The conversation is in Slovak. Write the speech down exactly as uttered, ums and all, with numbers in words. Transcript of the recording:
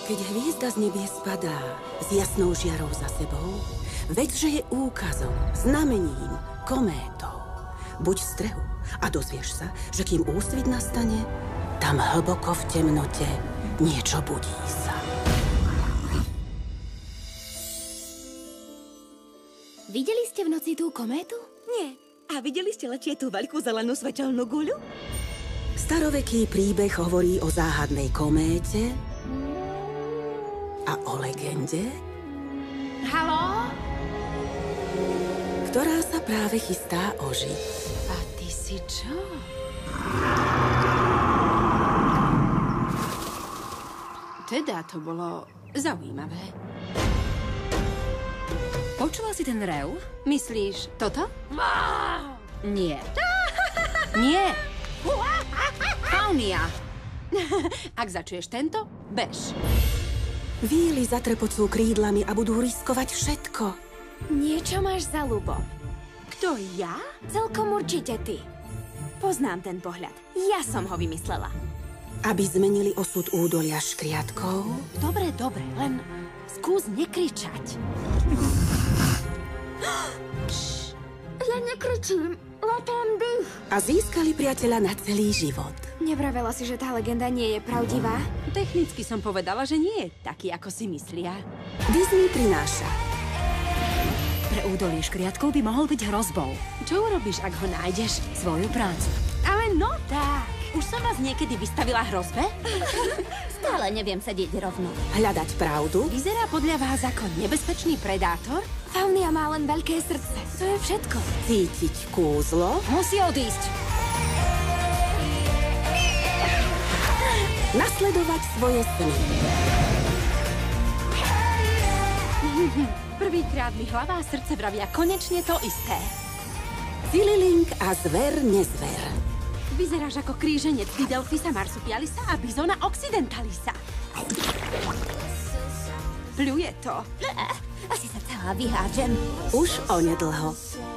Keď hviezda z nebies padá s jasnou žiarou za sebou, vedz, že je úkazom, znamením, kométou. Buď v strehu a dozvieš sa, že kým úsvit nastane, tam hlboko v temnote niečo budí sa. Videli ste v noci tú kométu? Nie. A videli ste letieť tú veľkú zelenú svetelnú guľu? Staroveký príbeh hovorí o záhadnej kométe a o legende, Haló? ktorá sa práve chystá ožiť. A ty si čo? Teda to bolo zaujímavé. Počula si ten rev? Myslíš toto? Nie. Nie. Faunia. Ak začuješ tento, bež. Víly zatrepocú krídlami a budú riskovať všetko. Niečo máš za ľubo. Kto, ja? Celkom určite ty. Poznám ten pohľad. Ja som ho vymyslela. Aby zmenili osud údolia škriatkov. Dobre, dobre, len skús nekričať. Ja nekričím, lepám dých. A získali priateľa na celý život. Nevravela si, že tá legenda nie je pravdivá? Technicky som povedala, že nie je taký, ako si myslia. Disney prináša. Pre údolie škriatkov by mohol byť hrozbou. Čo urobíš, ak ho nájdeš? Svoju prácu. Ale no tak. Už som vás niekedy vystavila hrozbe? Stále neviem sedieť rovno. Hľadať pravdu? Vyzerá podľa vás ako nebezpečný predátor? Faunia má len veľké srdce. To je všetko. Cítiť kúzlo? Musí odísť. Nasledovať svoje sny. Prvýkrát mi hlava a srdce vravia konečne to isté. Zililink a zver nezver. Vyzeráš ako kríženec Didelphisa marsupialisa a Bizona occidentalisa. Pľuje to. Asi sa celá vyhádžem. Už onedlho.